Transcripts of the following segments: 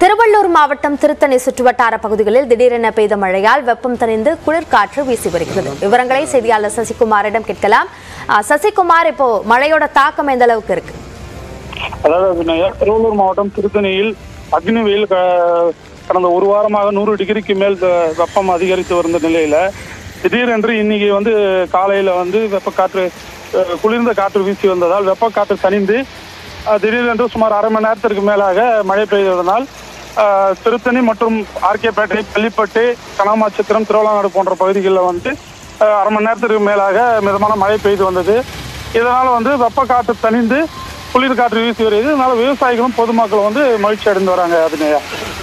திருவள்ளூர் மாவட்டம் திருத்தணி சுற்றுவட்டார பகுதிகளில் திடீரென பெய்த மழையால் வெப்பம் தணிந்து குளிர்காற்று வீசி வருகிறது. விவரங்களை செய்தியாளர் சசிகுமாரிடம் கேட்கலாம். சசிகுமார், இப்போ மழையோட தாக்கம் எந்த அளவுக்கு இருக்கு? அதாவது திருவள்ளூர் மாவட்டம் திருத்தணியில் அக்னி வெயில் கடந்த ஒரு வாரமாக 100 டிகிரிக்கு மேல் வெப்பம் அதிகரித்து வந்த நிலையில திடீரென்று இன்னைக்கு காலையில வெப்பக்காற்று குளிர்ந்த காற்று வீசி வந்ததால் வெப்பக்காற்று தணிந்து திடீரென்று சுமார் அரை மணி நேரத்திற்கு மேலாக மழை பெய்ததனால் திருத்தணி மற்றும் ஆர்கேபேட்டை, பள்ளிப்பட்டு, கனாமாச்சத்திரம், திருவள்ளாநாடு போன்ற பகுதிகளில் அரை மணி நேரத்திற்கு மேலாக மிதமான மழை பெய்து வந்தது. இதனால் வெப்பக்காற்று தணிந்து குளிர் காற்று வீசி வருகிறது. இதனால விவசாயிகளும் பொதுமக்களும் மகிழ்ச்சி அடைந்து வராங்க. அபிநயா,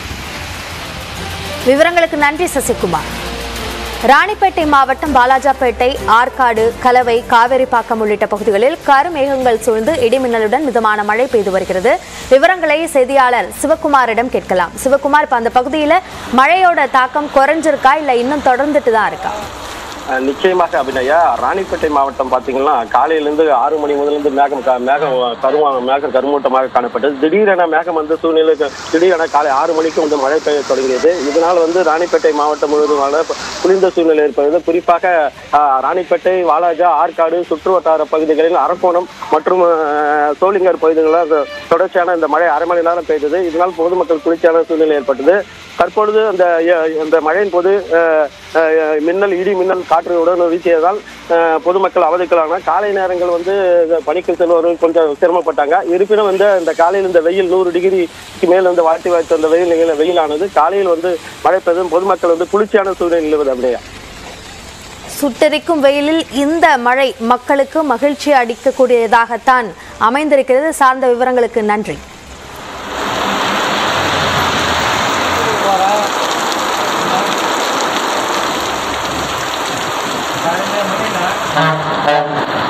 விவரங்களுக்கு நன்றி சசிகுமார். ராணிப்பேட்டை மாவட்டம் பாலாஜாப்பேட்டை, ஆற்காடு, கலவை, காவேரிப்பாக்கம் உள்ளிட்ட பகுதிகளில் கருமேகங்கள் சூழ்ந்து இடிமின்னலுடன் மிதமான மழை பெய்து வருகிறது. விவரங்களை செய்தியாளர் சிவகுமாரிடம் கேட்கலாம். சிவகுமார், இப்ப அந்த பகுதியில மழையோட தாக்கம் குறைஞ்சிருக்கா இல்ல இன்னும் தொடர்ந்துட்டு தான் இருக்கா? நிச்சயமாக அபிநயா, ராணிப்பேட்டை மாவட்டம் பார்த்தீங்கன்னா காலையிலிருந்து 6 மணி முதலிருந்து மேகம் கருமூட்டமாக காணப்பட்டது. திடீரென மேகம் சூழ்நிலை திடீரென காலை 6 மணிக்கு மழை பெய்ய தொடங்கியது. இதனால் ராணிப்பேட்டை மாவட்டம் முழுவதுமான குளிர்ந்த சூழ்நிலை ஏற்படுகிறது. குறிப்பாக ராணிப்பேட்டை, வாலாஜா, ஆற்காடு சுற்று வட்டார பகுதிகளில் அரக்கோணம் மற்றும் சோளிங்கர் பகுதிகளில் தொடர்ச்சியான இந்த மழை அரை மணி நேரம் பெய்தது. இதனால் பொதுமக்கள் குளிர்ச்சியான சூழ்நிலை ஏற்பட்டது. தற்பொழுது அந்த மழையின் போது மின்னல், இடி மின்னல் காற்றுடன் வீசியதால் பொதுமக்கள் அவதிக்குள்ளான. காலை நேரங்கள் பணிக்கு செல்வர்கள் கொஞ்சம் சிரமப்பட்டாங்க. இருப்பினும் இந்த காலையில் இந்த வெயில் 100 டிகிரிக்கு மேல் வாழ்த்தி அந்த வெயிலானது காலையில் மழை பெய்தும் பொதுமக்கள் குளிர்ச்சியான சூழ்நிலை நிலவுது. அப்படியா, சுட்டெரிக்கும் வெயிலில் இந்த மழை மக்களுக்கு மகிழ்ச்சி அளிக்கக்கூடியதாகத்தான் அமைந்திருக்கிறது. சார்ந்த விவரங்களுக்கு நன்றி. Thank you.